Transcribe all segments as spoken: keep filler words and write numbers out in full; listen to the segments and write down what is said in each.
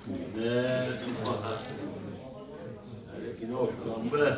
نه اینو شنبه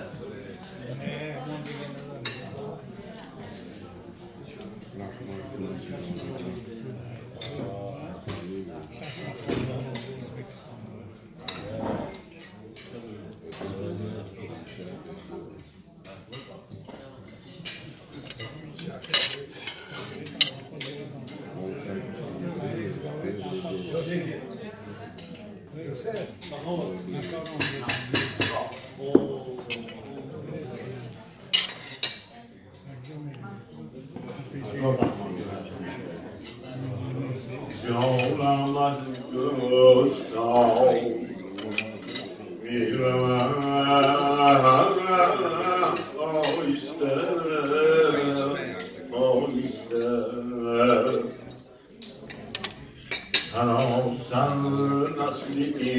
جانم از گستاخ میروم آیسته آیسته سراسر نسل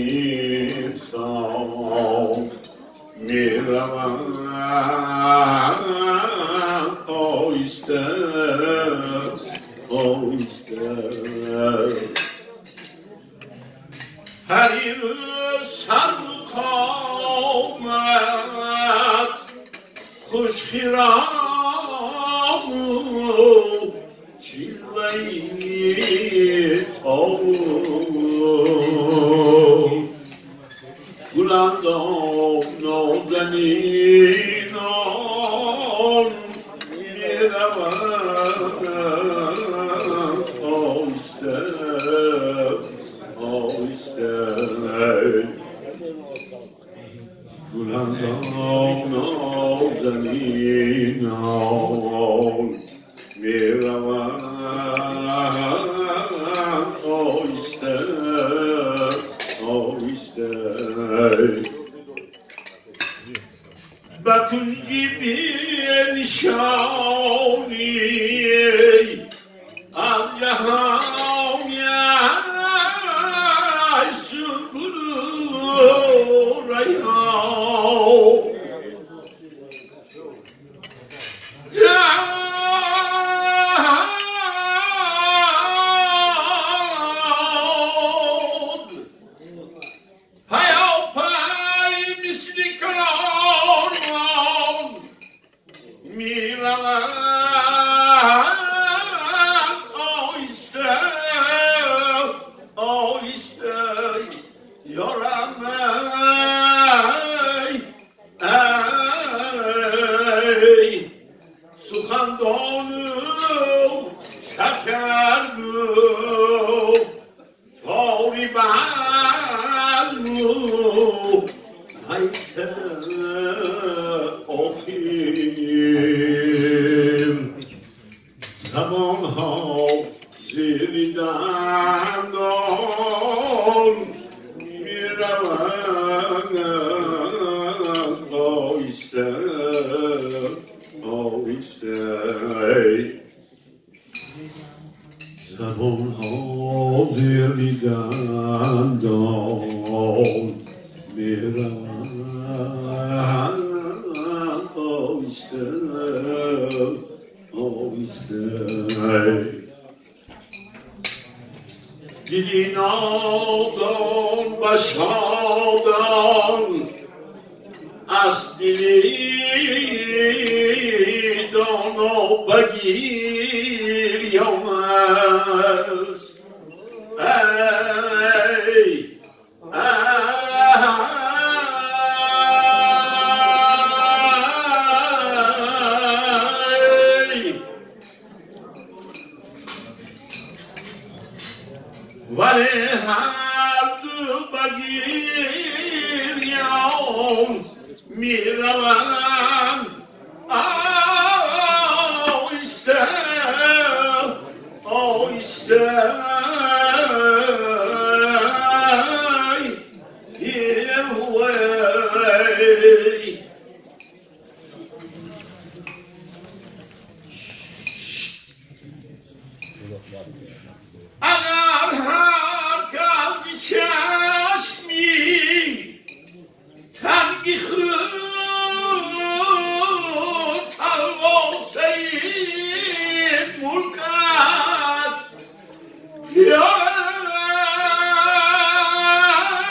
انسان میروم آیسته آیسته هر این سر و کامت خوش خیرام چیله‌ای تابون گلندام نازنینان میروند آیسته آیسته گلندام نازنینان میروند آیسته آیسته بکنی بنشانی از جهانی سبور ریان دلی نادان و شادان از دلی دانا بگیر یومست ای ولی هر دو بگیر یوم میروند آیسته آیسته اگر هر قلبی چشمی تنگی خود تلواسه ملک است یا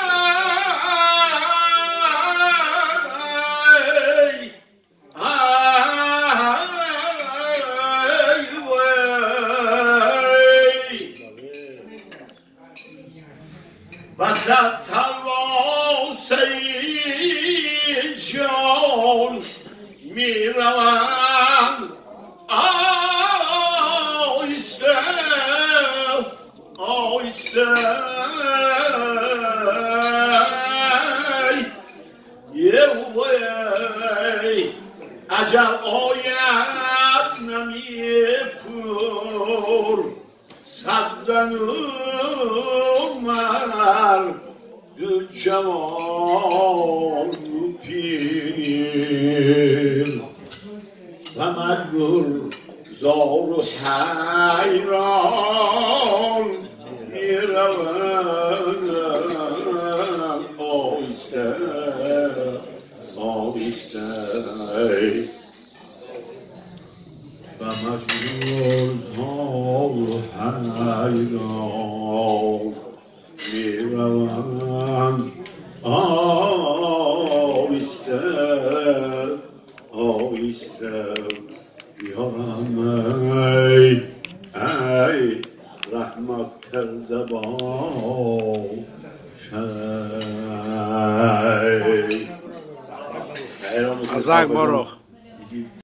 وسط تلواسه جان می روند آیسته آیسته یه وی عجل آید نمی پر صد زن مر دو جوان پیر و مجبور زار و حیران می روند آیسته آیسته و مجبور زار و حیران می روند آیسته آیسته یارم ای ای رحمت کرده باشه Azak Baruch.